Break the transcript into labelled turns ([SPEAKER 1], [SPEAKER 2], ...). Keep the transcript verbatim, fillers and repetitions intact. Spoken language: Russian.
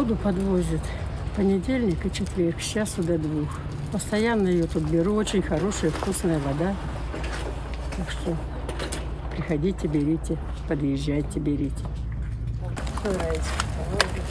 [SPEAKER 1] Воду подвозят понедельник и четверг, с часу до двух. Постоянно ее тут беру. Очень хорошая, вкусная вода. Так что приходите, берите, подъезжайте, берите. Кто нравится?